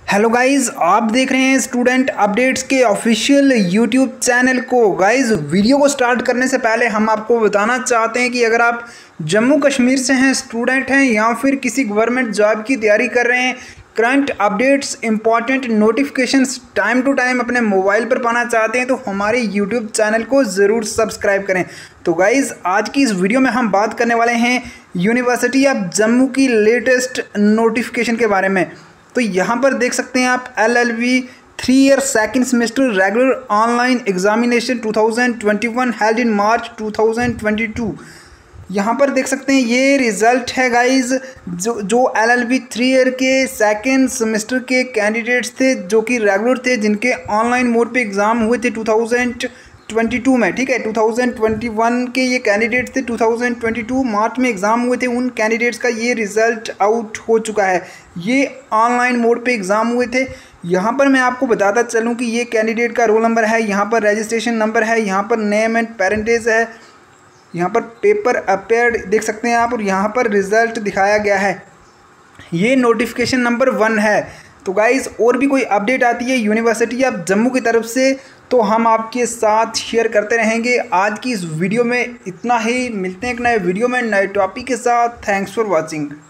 Hello guys, आप देख रहे हैं स्टूडेंट अपडेट्स के ऑफिशियल यूट्यूब चैनल को। गाइस, वीडियो को स्टार्ट करने से पहले हम आपको बताना चाहते हैं कि अगर आप जम्मू कश्मीर से हैं, स्टूडेंट हैं या फिर किसी गवर्नमेंट जॉब की तैयारी कर रहे हैं, current updates, important notifications time to time अपने मोबाइल पर पाना चाहते हैं तो हमारे यूट्यूब चैनल को ज़रूर सब्सक्राइब करें। तो गाइज़, आज की इस वीडियो में हम बात करने वाले हैं यूनिवर्सिटी ऑफ जम्मू की लेटेस्ट नोटिफिकेशन के बारे में। तो यहाँ पर देख सकते हैं आप LLB 3 year second semester regular online examination 2021 held in March 2022। यहाँ पर देख सकते हैं ये रिज़ल्ट है गाइज। जो LLB 3 ईयर के सेकेंड सेमेस्टर के कैंडिडेट्स थे जो कि रेगुलर थे, जिनके ऑनलाइन मोड पे एग्ज़ाम हुए थे 2022 में, ठीक है। 2021 के ये कैंडिडेट्स थे, 2022 मार्च में एग्ज़ाम हुए थे, उन कैंडिडेट्स का ये रिज़ल्ट आउट हो चुका है। ये ऑनलाइन मोड पे एग्ज़ाम हुए थे। यहाँ पर मैं आपको बताता चलूँ कि ये कैंडिडेट का रोल नंबर है, यहाँ पर रजिस्ट्रेशन नंबर है, यहाँ पर नेम एंड पेरेंटेज है, यहाँ पर पेपर अपेयर्ड देख सकते हैं आप, और यहाँ पर रिज़ल्ट दिखाया गया है। ये नोटिफिकेशन नंबर 1 है। तो गाइज़, और भी कोई अपडेट आती है यूनिवर्सिटी ऑफ जम्मू की तरफ से तो हम आपके साथ शेयर करते रहेंगे। आज की इस वीडियो में इतना ही। मिलते हैं एक नए वीडियो में नए टॉपिक के साथ। Thanks for watching.